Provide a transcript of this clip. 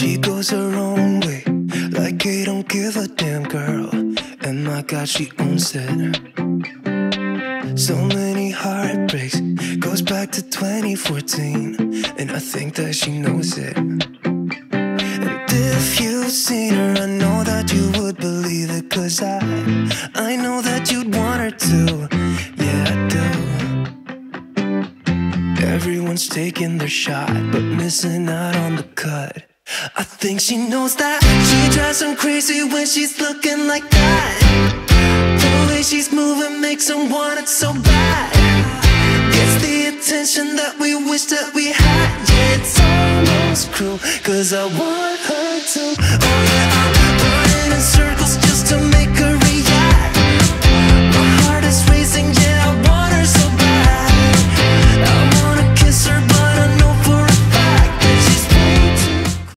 She goes her own way, like I don't give a damn girl. And my God, she owns it. So many heartbreaks, goes back to 2014, and I think that she knows it. And if you've seen her, I know that you would believe it, 'cause I know that you'd want her to. Yeah, I do. Everyone's taking their shot, but missing out on the cut. I think she knows that. She drives them crazy when she's looking like that. The way she's moving makes them want it so bad. Gets the attention that we wish that we had. Yeah, it's almost cruel, 'cause I want her to. Oh yeah, I'm running in circles.